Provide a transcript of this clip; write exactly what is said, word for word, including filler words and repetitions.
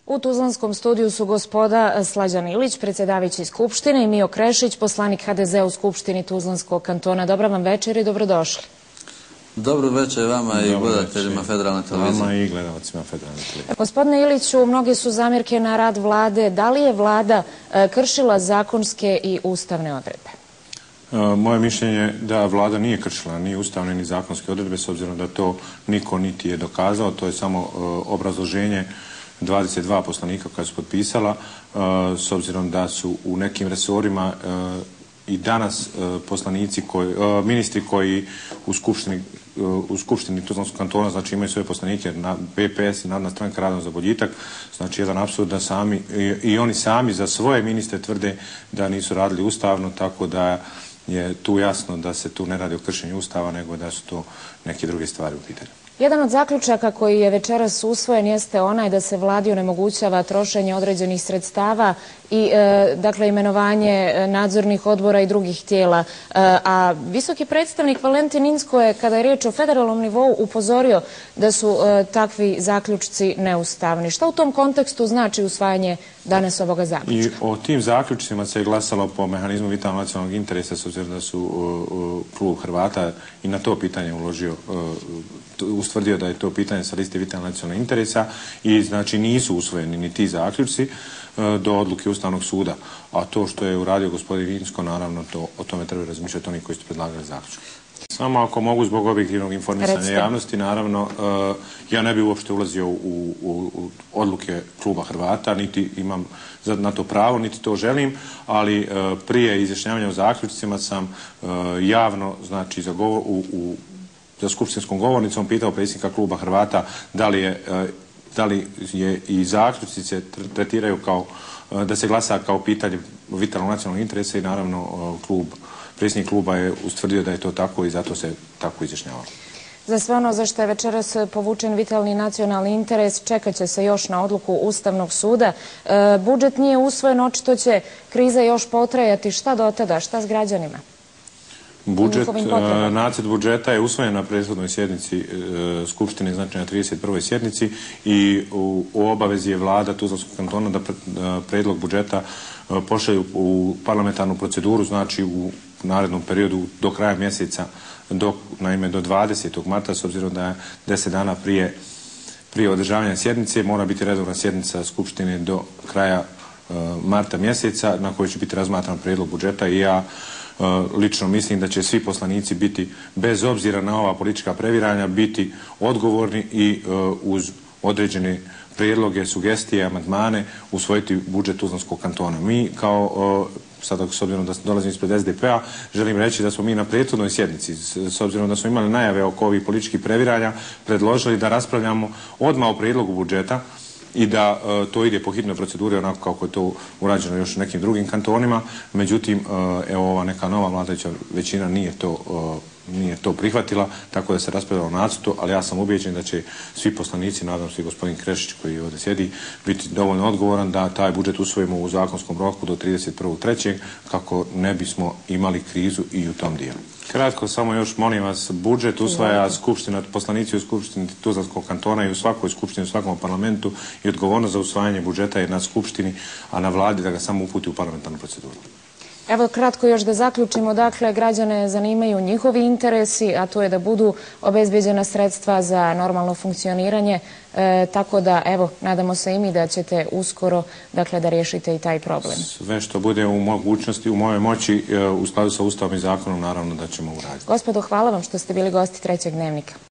U Tuzlanskom studiju su gospoda Slađan Ilić, predsjedavajući Skupštine, i Mio Krešić, poslanik ha de zea u Skupštini Tuzlanskog kantona. Dobra vam večer i dobrodošli. Dobro večer vama i gledateljima Federalne televizije. Vama i gledalcima Federalne televizije. Gospodine Iliću, mnoge su zamjerke na rad vlade. Da li je vlada kršila zakonske i ustavne odredbe? Moje mišljenje je da vlada nije kršila ni ustavne ni zakonske odredbe, s obzirom da to niko niti je dokazao. To je samo obrazloženje dvadeset dva poslanika koja su potpisala, s obzirom da su u nekim resorima i danas poslanici, koji, ministri koji u skupštini u Skupštini Tuzlanskog kantona, znači imaju svoje poslanike, na be pe es i Narodna stranka Radom za boljitak, znači jedan apsurd da sami, i, i oni sami za svoje ministre tvrde da nisu radili ustavno, tako da je tu jasno da se tu ne radi o kršenju ustava, nego da su to neke druge stvari u pitanju. Jedan od zaključaka koji je večeras usvojen jeste onaj da se vladi onemogućava trošenje određenih sredstava i e, dakle imenovanje nadzornih odbora i drugih tijela. E, a visoki predstavnik Valentin Inzko je, kada je riječ o federalnom nivou, upozorio da su e, takvi zaključci neustavni. Šta u tom kontekstu znači usvajanje danas ovoga zaključka? I o tim zaključcima se je glasalo po mehanizmu vitalnog nacionalnog interesa, s obzirom da su uh, uh, klub Hrvata i na to pitanje uložio, uh, ustvrdio da je to pitanje sa liste vitalnog nacionalnog interesa i znači nisu usvojeni ni ti zaključci uh, do odluke Ustavnog suda. A to što je uradio gospodin Inzko, naravno to, o tome treba razmišljati oni koji su predlagali zaključke. Samo ako mogu zbog objektivnog informisanja Recite. javnosti, naravno, uh, ja ne bih uopšte ulazio u, u, u odluke kluba Hrvata, niti imam na to pravo, niti to želim, ali uh, prije izjašnjavanja o zaključcima sam uh, javno, znači, za, govor, u, u, za skupštinskom govornicom pitao predsjednika kluba Hrvata da li je, uh, da li je i zaključci se tretiraju kao, uh, da se glasa kao pitanje vitalnog nacionalnog interesa i naravno uh, klub Predsjednik kluba je ustvrdio da je to tako i zato se tako izjašnjavalo. Za sve ono za što je večeras povučen vitalni nacionalni interes, čekat će se još na odluku Ustavnog suda. E, budžet nije usvojen, očito će kriza još potrajati. Šta do tada? Šta s građanima? Budžet, nacrt budžeta je usvojen na prethodnoj sjednici e, Skupštine, znači na trideset prvoj sjednici i u, u obavezi je vlada Tuzlanskog kantona da, pre, da predlog budžeta e, pošalju u parlamentarnu proceduru, znači u narednom periodu do kraja mjeseca, do, naime do dvadesetog marta, s obzirom da je deset dana prije, prije održavanja sjednice mora biti redovna sjednica Skupštine do kraja e, marta mjeseca na kojoj će biti razmatran predlog budžeta i ja Uh, lično mislim da će svi poslanici biti, bez obzira na ova politička previranja, biti odgovorni i uh, uz određene prijedloge, sugestije, amandmane usvojiti budžet Tuzlanskog kantona. Mi kao, uh, sada s obzirom da dolazim ispred es de pe a, želim reći da smo mi na prethodnoj sjednici, s, s obzirom da smo imali najave oko ovih političkih previranja, predložili da raspravljamo odmah o prijedlogu budžeta i da uh, to ide po hitnoj proceduri onako kako je to urađeno još u nekim drugim kantonima. Međutim, uh, evo ova neka nova vladajuća većina nije to, uh, nije to prihvatila, tako da se raspravljalo o nacrtu, ali ja sam ubijeđen da će svi poslanici, nadam se i gospodin Krešić koji ovdje sjedi, biti dovoljno odgovoran da taj budžet usvojimo u zakonskom roku do trideset prvog trećeg kako ne bismo imali krizu i u tom dijelu. Kratko, samo još molim vas, budžet usvaja skupština, poslanici u Skupštini Tuzlanskog kantona i u svakoj skupštini, u svakom parlamentu i odgovornost za usvajanje budžeta je na skupštini, a na vladi da ga samo uputi u parlamentarnu proceduru. Evo kratko još da zaključimo, dakle građane zanimaju njihovi interesi, a to je da budu obezbeđena sredstva za normalno funkcioniranje, e, tako da evo nadamo se i mi da ćete uskoro dakle da riješite i taj problem. Sve što bude u mogućnosti, u mojoj moći, e, u skladu sa Ustavom i zakonom, naravno da ćemo uraditi. Gospodo, hvala vam što ste bili gosti Trećeg dnevnika.